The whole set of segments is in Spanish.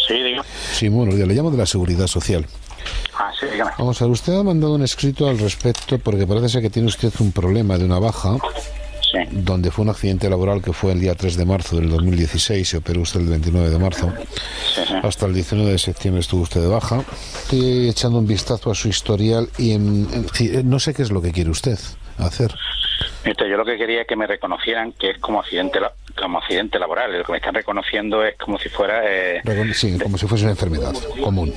Sí, digo. Sí, bueno, le llamo de la Seguridad Social. Ah, sí, dígame. Vamos a ver, usted ha mandado un escrito al respecto porque parece ser que tiene usted un problema de una baja, Sí. donde fue un accidente laboral que fue el día 3 de marzo del 2016, se operó usted el 29 de marzo. Sí, sí. Hasta el 19 de septiembre estuvo usted de baja. Estoy echando un vistazo a su historial y no sé qué es lo que quiere usted hacer. Yo lo que quería es que me reconocieran que es como accidente laboral. Lo que me están reconociendo es como si fuera... Sí, como si fuese una enfermedad común.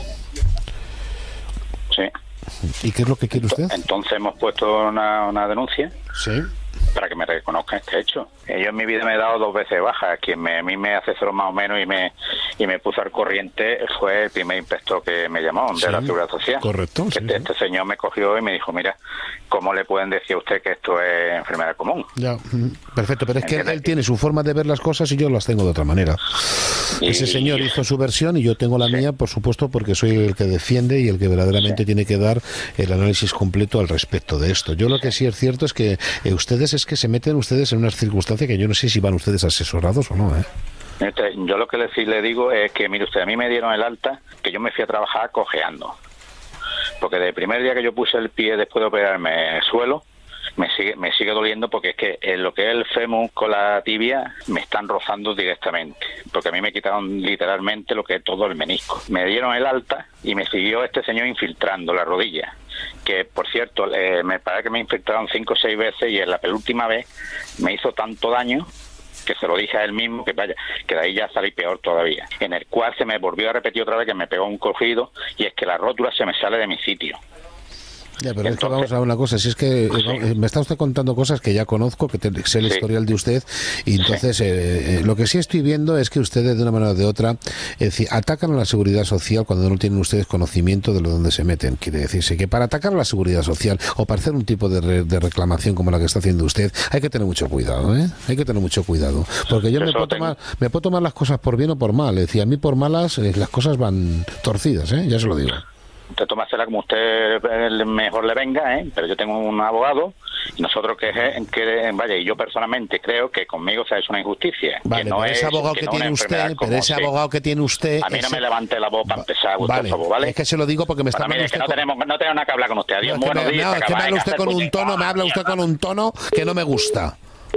Sí. ¿Y qué es lo que quiere usted? Entonces hemos puesto una denuncia. Sí. Para que me reconozcan este hecho. Yo en mi vida me he dado 2 veces baja. Quien a mí me asesoró más o menos y me puso al corriente fue el primer inspector que me llamó de la Seguridad Social. Correcto. Sí, Este señor me cogió y me dijo, mira, ¿cómo le pueden decir a usted que esto es enfermedad común? Ya, perfecto, pero es que él tiene su forma de ver las cosas y yo las tengo de otra manera. Ese señor hizo su versión y yo tengo la mía, por supuesto, porque soy el que defiende y el que verdaderamente tiene que dar el análisis completo al respecto de esto. Yo lo que sí es cierto es que ustedes se meten ustedes en una circunstancia que yo no sé si van ustedes asesorados o no, ¿eh? Yo lo que le digo es que, mire usted, a mí me dieron el alta que yo me fui a trabajar cojeando. Porque desde el primer día que yo puse el pie después de operarme en el suelo, me sigue doliendo porque es que en lo que es el fémur con la tibia me están rozando directamente. Porque a mí me quitaron literalmente lo que es todo el menisco. Me dieron el alta y me siguió este señor infiltrando la rodilla. Que, por cierto, me parece que me infiltraron 5 o 6 veces y en la penúltima vez me hizo tanto daño que se lo dije a él mismo que vaya, que de ahí ya salí peor todavía. En el cual se me volvió a repetir otra vez que me pegó un cogido y es que la rótula se me sale de mi sitio. Ya, pero entonces, es que vamos a ver una cosa, si es que me está usted contando cosas que ya conozco, que sé el historial de usted, y entonces lo que sí estoy viendo es que ustedes de una manera o de otra atacan a la Seguridad Social cuando no tienen ustedes conocimiento de donde se meten. Quiere decirse que para atacar a la Seguridad Social o para hacer un tipo de reclamación como la que está haciendo usted, hay que tener mucho cuidado, ¿eh? Hay que tener mucho cuidado, porque yo me puedo tomar las cosas por bien o por mal. Es decir, a mí por malas las cosas van torcidas, ¿eh? Ya se lo digo. Usted tómasela como usted mejor le venga, ¿eh? Pero yo tengo un abogado y nosotros vaya, y yo personalmente creo que conmigo se ha hecho una injusticia. Vale, que no pero ese abogado que tiene usted, abogado que tiene usted... A mí no me levante la voz para empezar, vale, por favor, ¿vale? Es que se lo digo porque me está hablando usted no tenemos nada que hablar con usted. Adiós, buenos días. Es que me habla usted con un tono, que no me gusta.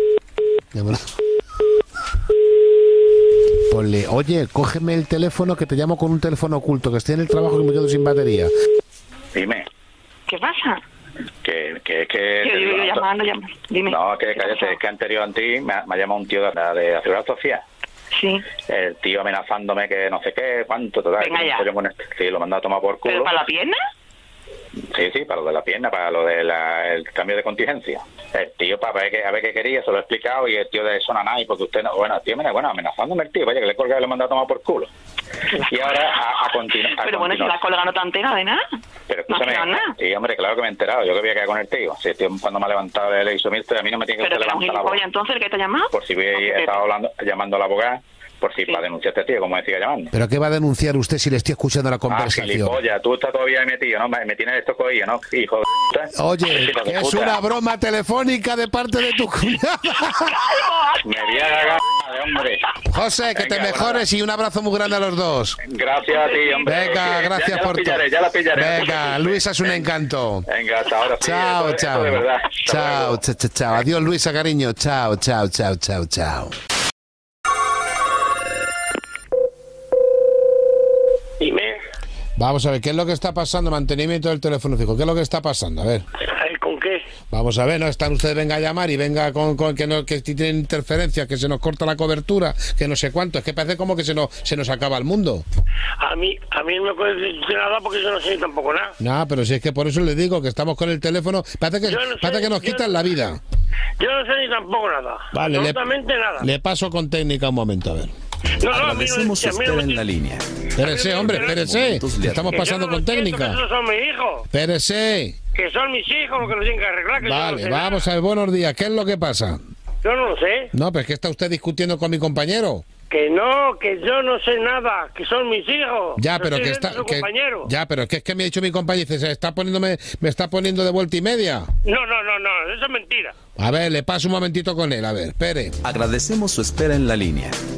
Ponle, oye, cógeme el teléfono que te llamo con un teléfono oculto, que estoy en el trabajo y me quedo sin batería. Dime. ¿Qué pasa? Que yo llamando. Dime. No, que cállate, que anterior a ti me ha llamado un tío de la Seguridad Social. Sí. El tío amenazándome que no sé qué, cuánto, total. Venga ya. Sí, lo mandó a tomar por culo. ¿Pero para la pierna? Sí, para lo de la pierna, para lo del el cambio de contingencia. El tío, para ver qué quería, se lo he explicado y el tío de eso nada, y porque usted no... Bueno, el tío, amenazándome el tío, vaya, que le colga y le manda a tomar por culo. Y ahora a continuar... Pero bueno, si la colga no te entera de nada. Pero escúchame, sí, hombre, claro que me he enterado, yo que voy a quedar con el tío. Si el tío cuando me ha levantado le hizo mil, a mí no me tiene que levantar la voz. Pero entonces, ¿el que te ha llamado? Por si he estado llamando a la abogada, por si para denunciar a este tío, como me siga llamando. ¿Pero qué va a denunciar usted si le estoy escuchando la conversación? Gilipollas, tú estás todavía ahí metido, ¿no? Me tienes esto cogido, ¿no? Hijo de puta. Oye, que es una broma telefónica de parte de tu cuñada. Me voy a cagar, hombre. José, que te mejores y un abrazo muy grande a los dos. Gracias a ti, hombre. Venga, gracias por todo. Ya la pillaré. Venga, Luisa es un encanto. Venga, hasta ahora. Chao, sí, chao. de verdad. Chao. Adiós, Luisa, cariño. Chao. Dime. Vamos a ver, ¿qué es lo que está pasando? Mantenimiento del teléfono fijo. ¿Qué es lo que está pasando? A ver. ¿Con qué? Vamos a ver, no están ustedes, venga a llamar y venga con que tienen interferencias, que se nos corta la cobertura, que no sé cuánto. Es que parece como que se nos acaba el mundo. A mí no me puede decir nada porque yo no sé tampoco nada. No, pero si es que por eso les digo que estamos con el teléfono. Parece que nos quitan la vida. Yo no sé ni tampoco nada. Vale, absolutamente nada. Le paso con técnica un momento, a ver. Agradecemos su espera en la línea. Espérese, hombre, espérese. Estamos pasando con técnica. Que esos son mis hijos. Espérese. Que son mis hijos los que nos tienen que arreglar. Que Vale, vamos a ver, buenos días. ¿Qué es lo que pasa? Yo no lo sé. No, pero es que está usted discutiendo con mi compañero. Que no, que yo no sé nada, que son mis hijos. Ya, pero que está... Ya, pero es que me ha dicho mi compañero, dice, me está poniendo de vuelta y media. No, eso es mentira. A ver, le paso un momentito con él, a ver, espere. Agradecemos su espera en la línea.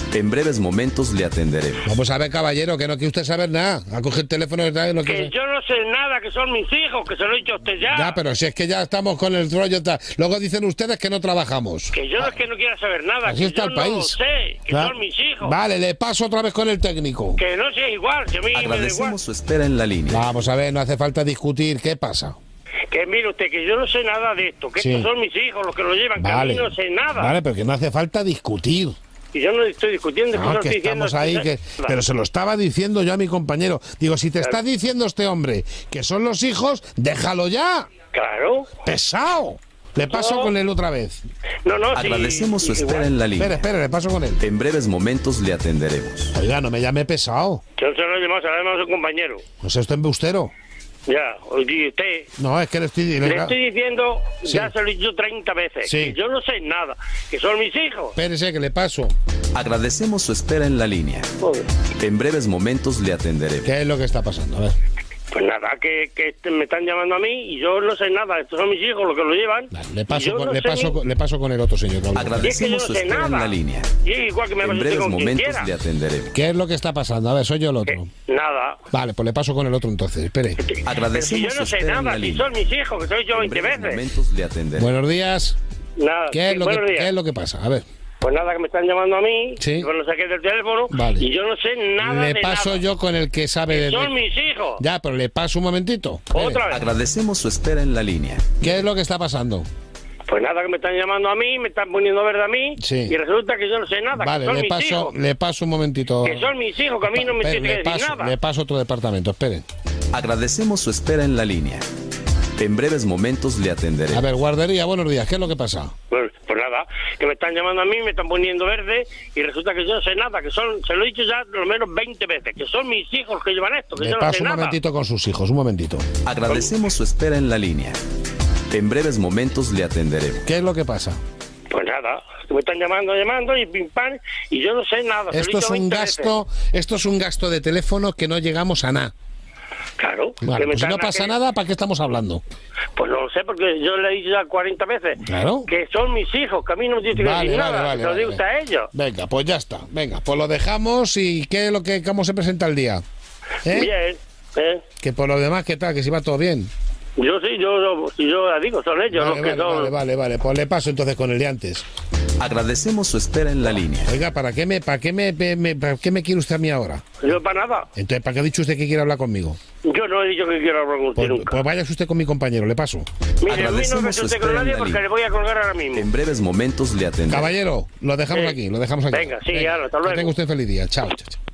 En breves momentos le atenderemos. Vamos a ver, caballero, que no quiere usted saber nada. A coger el teléfono y no Que yo no sé nada, que son mis hijos, que se lo he dicho a usted ya. Ya, pero si es que ya estamos con el rollo. Luego dicen ustedes que no trabajamos. Que yo no es que no quiera saber nada, Así que está yo el no país. lo sé, que son mis hijos. Vale, le paso otra vez con el técnico. Que no sé igual, si a mí me da igual. Agradecemos su espera en la línea. Vamos a ver, no hace falta discutir. ¿Qué pasa? Que mire usted, que yo no sé nada de esto, que Sí. estos son mis hijos los que lo llevan, que a mí no sé nada. Vale, pero que no hace falta discutir. Y yo no estoy discutiendo, No, que estoy diciendo, estamos ahí, que... pero se lo estaba diciendo yo a mi compañero. Digo, si te está diciendo este hombre que son los hijos, déjalo ya. Claro. ¡Pesado! Le paso con él otra vez. No, Agradecemos su espera en la línea. Espere, le paso con él. En breves momentos le atenderemos. Oiga, no me llame pesado. Yo se lo he llamado, se lo he llamado a su compañero. No sé, usted embustero. Ya, oye, usted... No, es que le estoy diciendo, Sí. ya se lo he dicho 30 veces, Sí. que yo no sé nada, que son mis hijos. Espérese, que le paso. Agradecemos su espera en la línea. Joder. En breves momentos le atenderemos. ¿Qué es lo que está pasando? A ver. Pues nada, que me están llamando a mí y yo no sé nada, estos son mis hijos los que lo llevan. Vale, le Y paso, yo con, no le, sé paso, ni- con- le paso con el otro señor. que habla. Agradecemos yo su no sé espera en nada. la línea. Y es igual que me En pase breves con quien momentos quiera. le atenderemos. ¿Qué es lo que está pasando? A ver, soy yo el otro. Nada. Vale, pues le paso con el otro entonces. Espere. Pero si Agradecemos yo no su sé espera en la nada, si línea. son mis hijos, que soy yo En 20 breves veces. momentos le atenderemos. Buenos días. Nada. ¿Qué es, sí, lo que, buenos días. ¿Qué es lo que pasa? A ver. Pues nada, que me están llamando a mí, Sí. yo lo saqué del teléfono Vale. y yo no sé nada Le de paso nada. yo con el que sabe de... Son mis hijos. Ya, pero le paso un momentito. Espere. Otra vez. Agradecemos su espera en la línea. ¿Qué es lo que está pasando? Pues nada, que me están llamando a mí, me están poniendo verde a mí Sí. y resulta que yo no sé nada, Vale, que son le mis hijos. paso un momentito. Que son mis hijos, que a mí no me Espere, tiene que decir nada. le paso otro departamento, espere. Agradecemos su espera en la línea. En breves momentos le A atenderemos. ver, guardería, buenos días. ¿Qué es lo que pasa? Pues nada, que me están llamando a mí, me están poniendo verde y resulta que yo no sé nada, que son, se lo he dicho ya por lo menos 20 veces, que son mis hijos que llevan esto, que Le yo no paso sé un nada. momentito con sus hijos, un momentito. Agradecemos su espera en la línea. En breves momentos le atenderemos. ¿Qué es lo que pasa? Pues nada, que me están llamando y pim pam, y yo no sé nada. se lo he Esto es dicho un 20 gasto, esto es un gasto de teléfono que no llegamos a nada. veces. Claro. Vale, que me pues si están no pasa aquí- nada, ¿para qué estamos hablando? Pues no lo sé, porque yo le he dicho ya 40 veces. Claro. Que son mis hijos, que a mí no me tiene que Vale, decir vale, nada, vale, se lo vale. digo usted a ellos. Venga, pues ya está. Venga, pues lo dejamos y ¿qué es lo que cómo se presenta el día? ¿Eh? Bien, Que por lo demás, ¿qué tal? Que si va todo bien. yo sí, yo la digo, son ellos los que Vale, son. vale. Pues le paso entonces con el de antes. Agradecemos su espera en la línea. Oiga, ¿para qué me quiere usted a mí ahora? Yo para nada. Entonces, ¿para qué ha dicho usted que quiere hablar conmigo? Yo no he dicho que quiero hablar con usted Pues, nunca. pues váyase usted con mi compañero, le paso. Mire, a mí no agradecemos me su suelte con espera en nadie la porque línea. le voy a colgar ahora mismo. En breves momentos le atenderemos. Caballero, lo dejamos Sí. aquí, lo dejamos aquí. Venga, sí, ahora, hasta luego. Que tenga usted feliz día. Chao, chao, chao.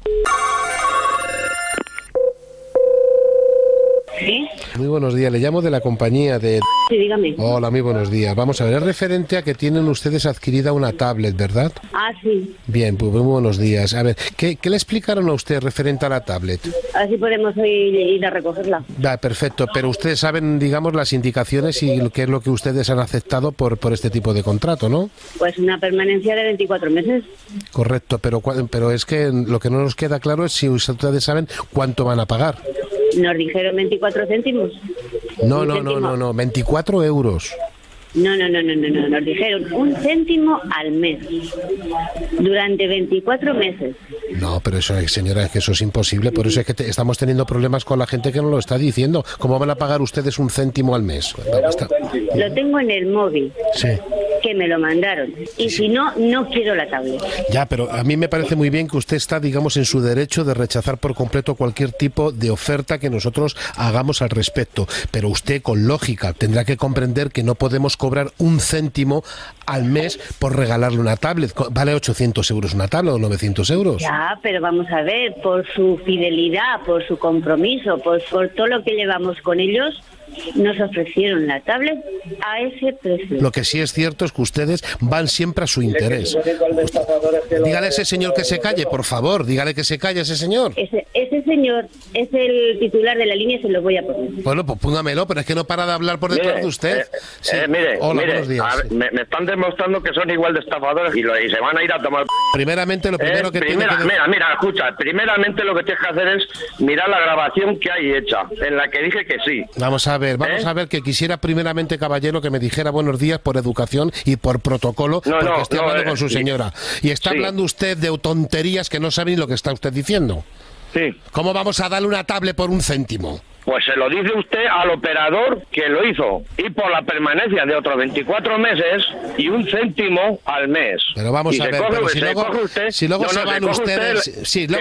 ¿Sí? Muy buenos días, le llamo de la compañía de... Sí, dígame. Hola, muy buenos días. Vamos a ver, es referente a que tienen ustedes adquirida una tablet, ¿verdad? Ah, sí. Bien, pues muy buenos días. A ver, ¿qué le explicaron a usted referente a la tablet? Así podemos ir a recogerla. Va, perfecto, pero ustedes saben, digamos, las indicaciones y qué es lo que ustedes han aceptado por este tipo de contrato, ¿no? Pues una permanencia de 24 meses. Correcto, pero es que lo que no nos queda claro es si ustedes saben cuánto van a pagar. Nos dijeron 24 céntimos. No, Un céntimo. 24 euros. No. Nos dijeron 1 céntimo al mes. Durante 24 meses. No, pero eso, señora, es que eso es imposible. Por eso es que estamos teniendo problemas con la gente que nos lo está diciendo. ¿Cómo van a pagar ustedes 1 céntimo al mes? Lo tengo en el móvil. Sí. Que me lo mandaron. Y si no, no quiero la tablet. Ya, pero a mí me parece muy bien que usted está, digamos, en su derecho de rechazar por completo cualquier tipo de oferta que nosotros hagamos al respecto. Pero usted, con lógica, tendrá que comprender que no podemos cobrar 1 céntimo al mes por regalarle una tablet. ¿Vale 800 euros una tablet o 900 euros? Ya, pero vamos a ver, por su fidelidad, por su compromiso, por todo lo que llevamos con ellos, nos ofrecieron la tablet a ese precio. Lo que sí es cierto es que ustedes van siempre a su interés. Dígale a ese señor que se calle, por favor, dígale que se calle a ese señor. Ese señor es el titular de la línea y se lo voy a poner. Bueno, pues póngamelo, pero es que no para de hablar por detrás de usted. Sí. Mire, Hola, mire, buenos días. a ver, me están demostrando que son igual de estafadores y se van a ir a tomar Primeramente, lo primero que tiene que... Mira, escucha, primeramente lo que tienes que hacer es mirar la grabación que hay hecha, en la que dije que sí. Vamos a ver, que quisiera primeramente, caballero, que me dijera buenos días por educación y por protocolo, porque estoy hablando con su señora. Y está hablando usted de tonterías que no sabe ni lo que está usted diciendo. Sí. ¿Cómo vamos a darle una tablet por 1 céntimo? Pues se lo dice usted al operador que lo hizo, y por la permanencia de otros 24 meses y 1 céntimo al mes. Pero vamos a ver, si luego se van ustedes...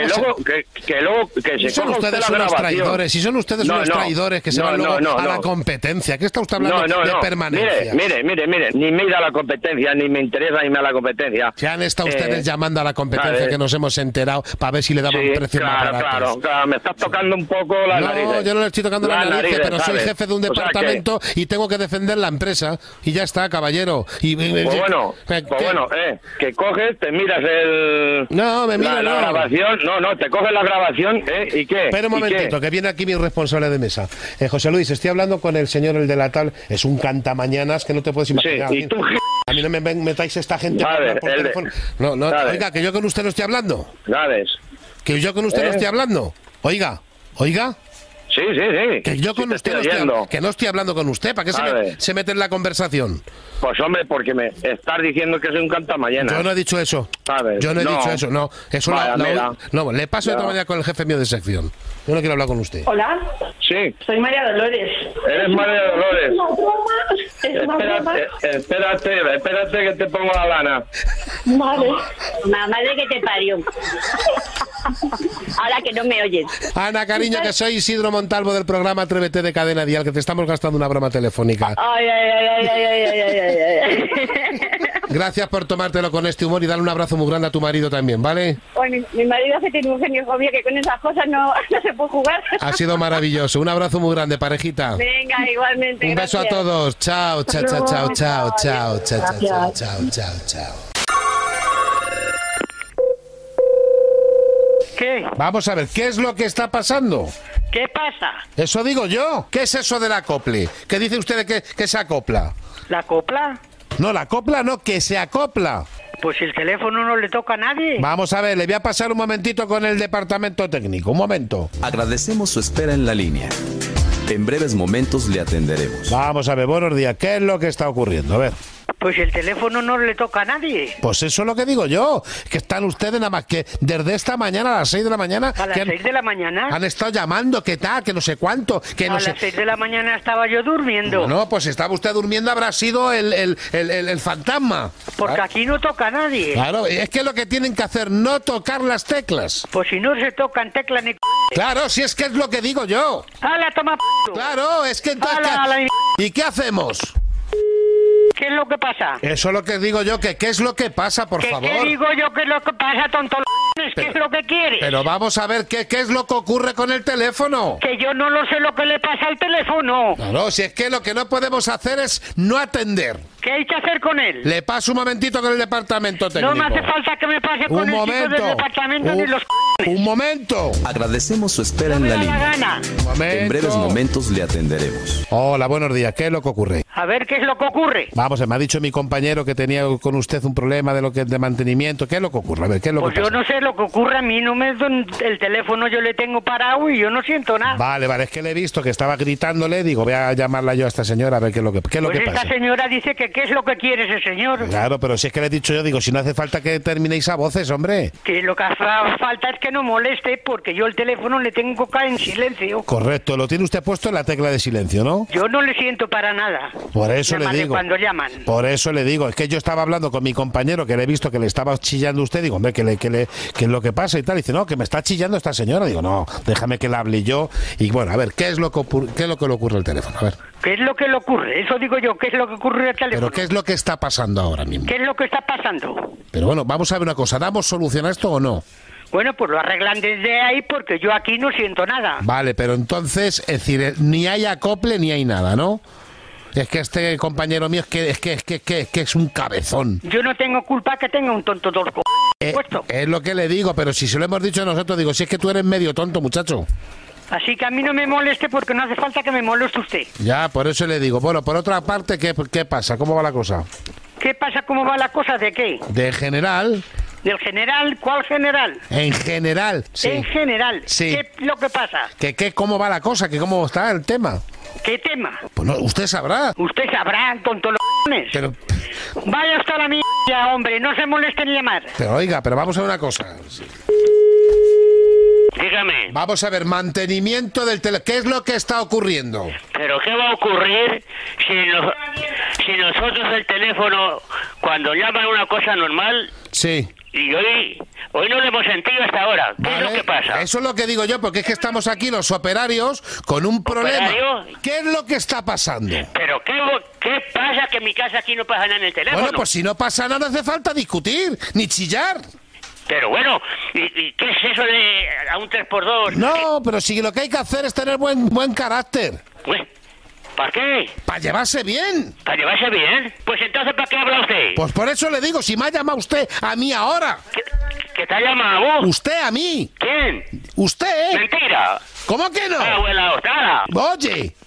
Que son ustedes unos traidores, si son ustedes unos traidores que se van luego a la competencia. ¿Qué está usted hablando de permanencia? Mire, ni me da la competencia, ni me interesa ni me da la competencia. Se han estado ustedes llamando a la competencia, que nos hemos enterado, para ver si le daban precios más baratos. Claro, me estás tocando un poco la nariz. Yo no le estoy tocando la nariz, pero soy jefe de un departamento y tengo que defender la empresa. Y ya está, caballero. Que coges, te miras el... No, me miro, la grabación. No, te coges la grabación, ¿y qué? Espera un momentito, que viene aquí mi responsable de mesa. José Luis, estoy hablando con el señor, el de la tal... Es un cantamañanas que no te puedes imaginar. Sí, y tú... A mí no me metáis esta gente por teléfono. Oiga, que yo con usted no estoy hablando. Que yo con usted no estoy hablando. Oiga. Sí. Que yo con usted no estoy hablando con usted. ¿Para qué se mete en la conversación? Pues hombre, porque me estás diciendo que soy un cantamañana. Yo no he dicho eso. Yo no he dicho eso, no. Eso no, le paso de otra manera con el jefe mío de sección. Yo no quiero hablar con usted. Hola. Sí. Soy María Dolores. Eres María Dolores. Espérate que te pongo la lana. Vale. Mamá de que te parió. Ahora que no me oyes. Ana, cariño, que soy Isidro Montalvo del programa Atrévete de Cadena Dial, que te estamos gastando una broma telefónica. Ay. Gracias por tomártelo con este humor y darle un abrazo muy grande a tu marido también, ¿vale? Bueno, mi marido hace que tiene un genio obvio que con esas cosas no se puede jugar. Ha sido maravilloso. Un abrazo muy grande, parejita. Venga, igualmente. Un beso a todos. Chao. ¿Qué? Vamos a ver, ¿qué es lo que está pasando? ¿Qué pasa? Eso digo yo. ¿Qué es eso del acople? ¿Qué dice usted que se acopla? ¿La copla? No, la copla no, que se acopla. Pues el teléfono no le toca a nadie. Vamos a ver, le voy a pasar un momentito con el departamento técnico. Un momento. Agradecemos su espera en la línea. En breves momentos le atenderemos. Vamos a ver, buenos días. ¿Qué es lo que está ocurriendo? A ver. Pues el teléfono no le toca a nadie. Pues eso es lo que digo yo, que están ustedes nada más que desde esta mañana a las 6 de la mañana... ¿A las 6 de la mañana? Han estado llamando, que tal, que no sé cuánto, que no sé... A las 6 de la mañana estaba yo durmiendo. No, pues si estaba usted durmiendo habrá sido el fantasma. Porque ¿Claro? Aquí no toca a nadie. Claro, es que lo que tienen que hacer, no tocar las teclas. Pues si no se tocan teclas ni... Claro, si es que es lo que digo yo. ¡Hala, toma p***! Claro, es que entonces... ¿Y qué hacemos? ¿Qué es lo que pasa? Eso es lo que digo yo, que qué es lo que pasa, por favor. ¿Qué digo yo que es lo que pasa, tonto? ¿Qué es lo que quieres? Pero vamos a ver, ¿qué es lo que ocurre con el teléfono? Que yo no lo sé lo que le pasa al teléfono. Claro, si es que lo que no podemos hacer es no atender. ¿Qué hay que hacer con él? Le paso un momentito con el departamento técnico. No me hace falta que me pase con el chico del departamento ni los... Un momento. Agradecemos su espera en la línea. En breves momentos le atenderemos. Hola, buenos días. ¿Qué es lo que ocurre? A ver, ¿qué es lo que ocurre? Vamos, me ha dicho mi compañero que tenía con usted un problema de mantenimiento. ¿Qué es lo que ocurre? A ver, ¿qué es lo que pasa? Yo no sé lo que ocurre. A mí no me... El teléfono yo le tengo parado y yo no siento nada. Vale, es que le he visto que estaba gritándole. Digo, voy a llamarla yo a esta señora a ver qué es lo que pasa. Esta señora dice que qué es lo que quiere ese señor. Claro, pero si es que le he dicho yo, digo, si no hace falta que terminéis a voces, hombre. Que lo que hace falta es que no moleste, porque yo el teléfono le tengo que en silencio. Correcto, lo tiene usted puesto en la tecla de silencio, ¿no? Yo no le siento para nada. Por eso le digo. Cuando llaman. Por eso le digo, es que yo estaba hablando con mi compañero que le he visto que le estaba chillando usted, digo, hombre, que es lo que pasa y tal. Y dice, no, que me está chillando esta señora. Digo, no, déjame que la hable yo. Y bueno, a ver, ¿qué es lo que le ocurre al teléfono? A ver. ¿Qué es lo que le ocurre? Eso digo yo, ¿qué es lo que ocurre al teléfono? Pero ¿qué es lo que está pasando ahora mismo? ¿Qué es lo que está pasando? Pero bueno, vamos a ver una cosa, ¿damos solución a esto o no? Bueno, pues lo arreglan desde ahí porque yo aquí no siento nada. Vale, pero entonces, es decir, ni hay acople ni hay nada, ¿no? Es que este compañero mío es que es un cabezón. Yo no tengo culpa que tenga un tonto dorco. Es lo que le digo, pero si se lo hemos dicho nosotros, digo, si es que tú eres medio tonto, muchacho. Así que a mí no me moleste porque no hace falta que me moleste usted. Ya, por eso le digo. Bueno, por otra parte, ¿qué pasa? ¿Cómo va la cosa? ¿Qué pasa? ¿Cómo va la cosa? ¿De qué? De general, ¿Del general? ¿Cuál general? En general, sí. En general. Sí. ¿Qué es lo que pasa? ¿Cómo va la cosa? ¿Cómo está el tema? ¿Qué tema? Pues no, usted sabrá. Usted sabrá, tonto los Pero, Vaya hasta la mierda, hombre, no se moleste ni llamar. pero oiga, pero vamos a ver una cosa. Dígame. Vamos a ver, mantenimiento del teléfono. ¿Qué es lo que está ocurriendo? ¿Pero qué va a ocurrir si nosotros el teléfono, cuando llaman una cosa normal, Sí. y hoy no lo hemos sentido hasta ahora? ¿Qué es lo que pasa? Eso es lo que digo yo, porque es que estamos aquí los operarios con un problema. ¿Operario? ¿Qué es lo que está pasando? ¿Pero qué pasa que en mi casa aquí no pasa nada en el teléfono? Bueno, pues si no pasa nada, no hace falta discutir, ni chillar. Pero bueno, ¿y qué es eso de a un 3x2? No, pero si lo que hay que hacer es tener buen carácter. Pues, ¿para qué? Para llevarse bien. ¿Para llevarse bien? Pues entonces, ¿para qué habla usted? Pues por eso le digo, si me ha llamado usted a mí ahora. ¿Que te ha llamado? Usted a mí. ¿Quién? ¿Usted? Mentira. ¿Cómo que no? Abuela Ostada. Oye,